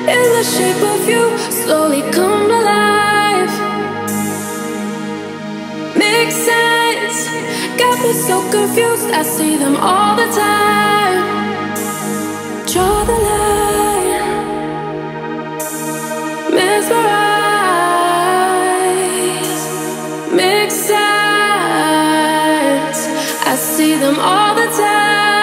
in the shape of you slowly come to life. Makes sense, got me so confused. I see them all the time. Draw the line, mesmerize. Makes sense, I see them all the time.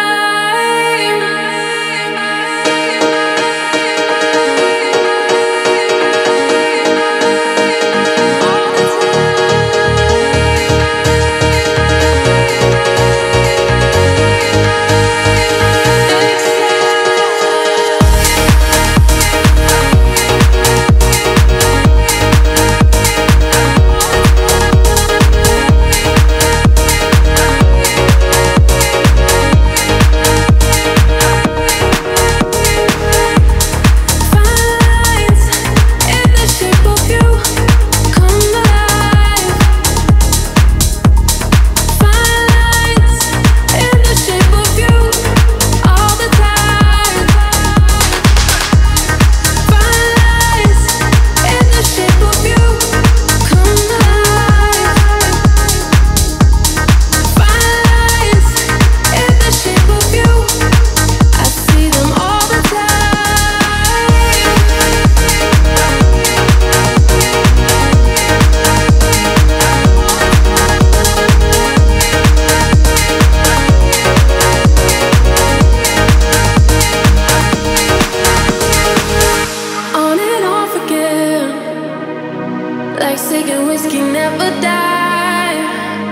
Like cigarette whiskey never die.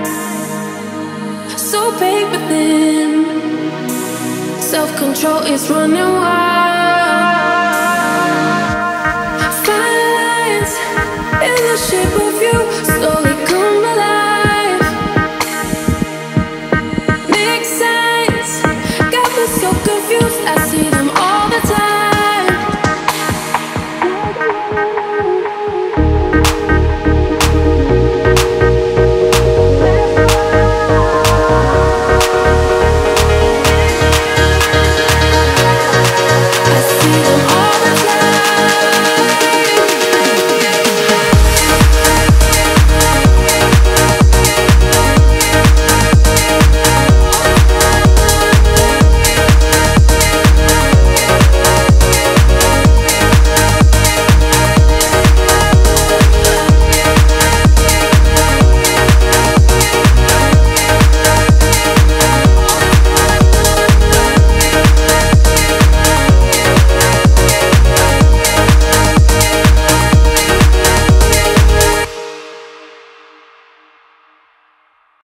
So big within, self-control is running wild. Fine lines in the shape of you slowly come alive. Makes sense, got me so confused. I see